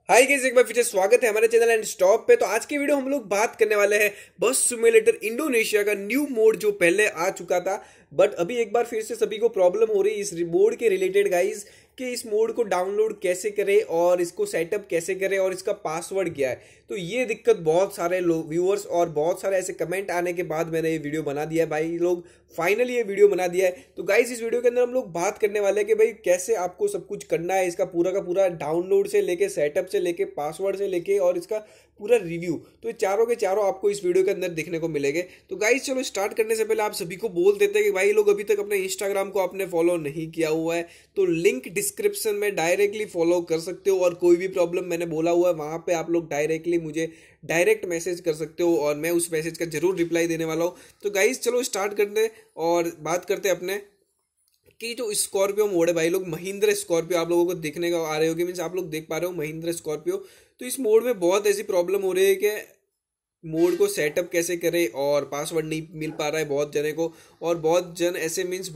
Hi guys, एक बार फिर से स्वागत है हमारे चैनल एंड स्टॉप पे। तो आज की वीडियो हम लोग बात करने वाले हैं बस सिमुलेटर इंडोनेशिया का न्यू मोड जो पहले आ चुका था, बट अभी एक बार फिर से सभी को प्रॉब्लम हो रही है इस मोड के रिलेटेड गाइस कि इस मोड को डाउनलोड कैसे करें और इसको सेटअप कैसे करें और इसका पासवर्ड क्या है। तो ये दिक्कत बहुत सारे लोग व्यूअर्स और बहुत सारे ऐसे कमेंट आने के बाद मैंने ये वीडियो बना दिया है भाई लोग, फाइनली ये वीडियो बना दिया है। तो गाइस इस वीडियो के अंदर हम लोग बात करने वाले हैं कि भाई कैसे आपको सब कुछ करना है, इसका पूरा का पूरा डाउनलोड से लेके सेटअप से लेके पासवर्ड से लेके और इसका पूरा रिव्यू। तो ये चारों के चारों आपको इस वीडियो के अंदर देखने को मिलेंगे। तो गाइस चलो स्टार्ट करने से पहले आप सभी को बोल देते हैं कि भाई लोग अभी तक अपने इंस्टाग्राम को आपने फॉलो नहीं किया हुआ है तो लिंक डिस्क्रिप्शन में डायरेक्टली फॉलो कर सकते हो, और कोई भी प्रॉब्लम मैंने बोला हुआ है वहां पे आप लोग डायरेक्टली मुझे डायरेक्ट मैसेज कर सकते हो और मैं उस मैसेज का जरूर रिप्लाई देने वाला हूँ। तो गाइस चलो स्टार्ट करते हैं और बात करते हैं अपने कि जो स्कॉर्पियो मोड है भाई लोग, महिंद्रा स्कॉर्पियो आप लोगों को देखने का आ रहे होगे, मीन्स आप लोग देख पा रहे हो महिंद्रा स्कॉर्पियो। तो इस मोड में बहुत ऐसी प्रॉब्लम हो रही है कि मोड को सेटअप कैसे करें और पासवर्ड नहीं मिल पा रहा है बहुत जने को, और बहुत जन ऐसे मीन्स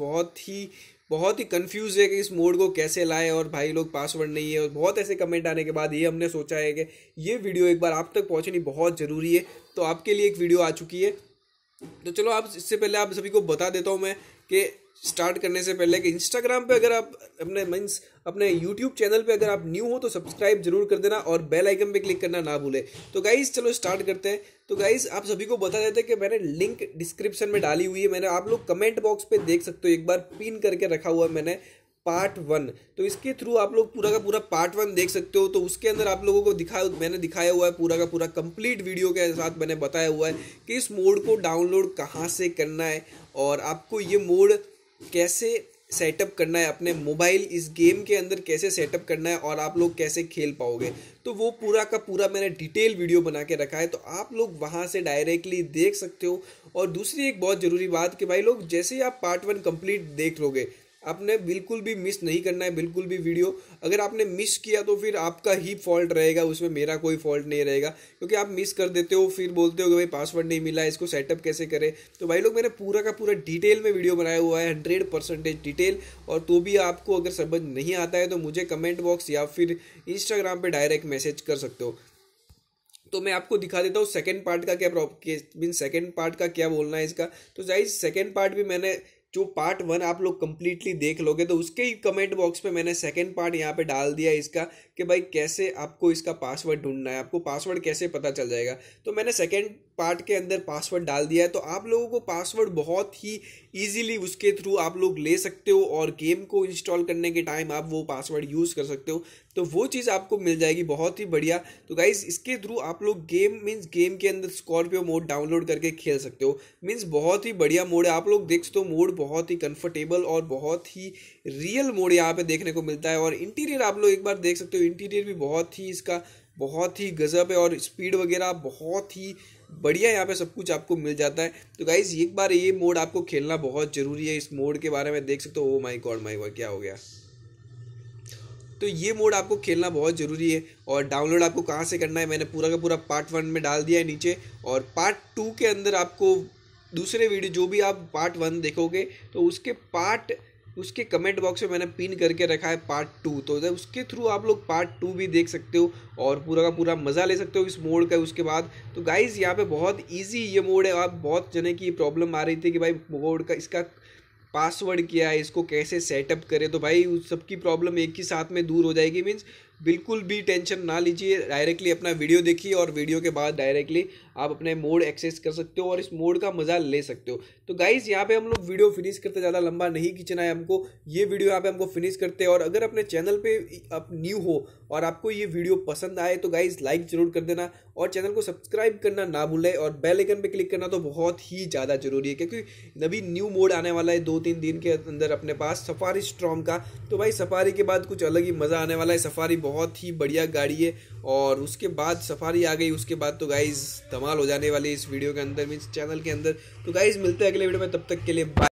बहुत ही कंफ्यूज है कि इस मोड को कैसे लाए और भाई लोग पासवर्ड नहीं है। और बहुत ऐसे कमेंट आने के बाद ये हमने सोचा है कि ये वीडियो एक बार आप तक पहुंचनी बहुत ज़रूरी है, तो आपके लिए एक वीडियो आ चुकी है। तो चलो आप इससे पहले आप सभी को बता देता हूँ मैं कि स्टार्ट करने से पहले कि इंस्टाग्राम पे अगर आप अपने यूट्यूब चैनल पे अगर आप न्यू हो तो सब्सक्राइब जरूर कर देना और बेल आइकन पे क्लिक करना ना भूले। तो गाइस चलो स्टार्ट करते हैं। तो गाइस आप सभी को बता देते हैं कि मैंने लिंक डिस्क्रिप्शन में डाली हुई है, मैंने आप लोग कमेंट बॉक्स पे देख सकते हो, एक बार पिन करके रखा हुआ है मैंने पार्ट 1। तो इसके थ्रू आप लोग पूरा का पूरा पार्ट 1 देख सकते हो। तो उसके अंदर आप लोगों को मैंने दिखाया हुआ है पूरा का पूरा कंप्लीट वीडियो के साथ मैंने बताया हुआ है कि इस मोड को डाउनलोड कहाँ से करना है और आपको ये मोड कैसे सेटअप करना है, अपने मोबाइल इस गेम के अंदर कैसे सेटअप करना है और आप लोग कैसे खेल पाओगे। तो वो पूरा का पूरा मैंने डिटेल वीडियो बना के रखा है, तो आप लोग वहाँ से डायरेक्टली देख सकते हो। और दूसरी एक बहुत ज़रूरी बात कि भाई लोग जैसे ही आप पार्ट 1 कंप्लीट देख लोगे, आपने बिल्कुल भी मिस नहीं करना है, बिल्कुल भी वीडियो अगर आपने मिस किया तो फिर आपका ही फॉल्ट रहेगा, उसमें मेरा कोई फॉल्ट नहीं रहेगा, क्योंकि आप मिस कर देते हो फिर बोलते हो कि भाई पासवर्ड नहीं मिला, इसको सेटअप कैसे करें। तो भाई लोग मैंने पूरा का पूरा डिटेल में वीडियो बनाया हुआ है, 100% डिटेल। और तो भी आपको अगर समझ नहीं आता है तो मुझे कमेंट बॉक्स या फिर इंस्टाग्राम पर डायरेक्ट मैसेज कर सकते हो। तो मैं आपको दिखा देता हूँ सेकंड पार्ट का सेकंड पार्ट का क्या बोलना है इसका। तो गाइस सेकंड पार्ट भी मैंने जो पार्ट 1 आप लोग कंप्लीटली देख लोगे तो उसके ही कमेंट बॉक्स पे मैंने सेकंड पार्ट यहाँ पे डाल दिया है इसका कि भाई कैसे आपको इसका पासवर्ड ढूंढना है, आपको पासवर्ड कैसे पता चल जाएगा। तो मैंने सेकंड पार्ट के अंदर पासवर्ड डाल दिया है, तो आप लोगों को पासवर्ड बहुत ही इजीली उसके थ्रू आप लोग ले सकते हो और गेम को इंस्टॉल करने के टाइम आप वो पासवर्ड यूज़ कर सकते हो। तो वो चीज़ आपको मिल जाएगी बहुत ही बढ़िया। तो गाइस इसके थ्रू आप लोग गेम के अंदर स्कॉर्पियो मोड डाउनलोड करके खेल सकते हो। मीन्स बहुत ही बढ़िया मोड है, आप लोग देख सकते हो मोड बहुत ही कंफर्टेबल और बहुत ही रियल मोड यहाँ पे देखने को मिलता है। और इंटीरियर आप लोग एक बार देख सकते हो, इंटीरियर भी बहुत ही इसका बहुत ही गजब है और स्पीड वगैरह बहुत ही बढ़िया यहाँ पे सब कुछ आपको मिल जाता है। तो गाइज एक बार ये मोड आपको खेलना बहुत ज़रूरी है। इस मोड के बारे में देख सकते हो, ओ माय गॉड क्या हो गया। तो ये मोड आपको खेलना बहुत ज़रूरी है। और डाउनलोड आपको कहाँ से करना है मैंने पूरा का पूरा पार्ट 1 में डाल दिया है नीचे, और पार्ट 2 के अंदर आपको दूसरे वीडियो जो भी आप पार्ट 1 देखोगे तो उसके कमेंट बॉक्स में मैंने पिन करके रखा है पार्ट 2। तो उसके थ्रू आप लोग पार्ट 2 भी देख सकते हो और पूरा का पूरा मज़ा ले सकते हो इस मोड का। उसके बाद तो गाइज़ यहाँ पे बहुत इजी ये मोड है। आप बहुत जने की प्रॉब्लम आ रही थी कि भाई मोड का इसका पासवर्ड क्या है, इसको कैसे सेटअप करें, तो भाई उस सबकी प्रॉब्लम एक ही साथ में दूर हो जाएगी। मीन्स बिल्कुल भी टेंशन ना लीजिए, डायरेक्टली अपना वीडियो देखिए और वीडियो के बाद डायरेक्टली आप अपने मोड एक्सेस कर सकते हो और इस मोड का मज़ा ले सकते हो। तो गाइज़ यहाँ पे हम लोग वीडियो फिनिश करते, ज़्यादा लंबा नहीं खींचना है हमको, ये वीडियो यहाँ पे हमको फिनिश करते हैं। और अगर अपने चैनल पे आप न्यू हो और आपको ये वीडियो पसंद आए तो गाइज़ लाइक ज़रूर कर देना और चैनल को सब्सक्राइब करना ना भूलें और बेल आइकन पे क्लिक करना तो बहुत ही ज़्यादा ज़रूरी है, क्योंकि अभी न्यू मोड आने वाला है 2-3 दिन के अंदर अपने पास सफारी स्टॉर्म का। तो भाई सफारी के बाद कुछ अलग ही मज़ा आने वाला है। सफारी बहुत ही बढ़िया गाड़ी है और उसके बाद सफारी आ गई, उसके बाद तो गाइज़ धमाल हो जाने वाली है इस वीडियो के अंदर, मीन्स चैनल के अंदर। तो गाइज़ मिलते हैं अगले वीडियो में, तब तक के लिए बाय।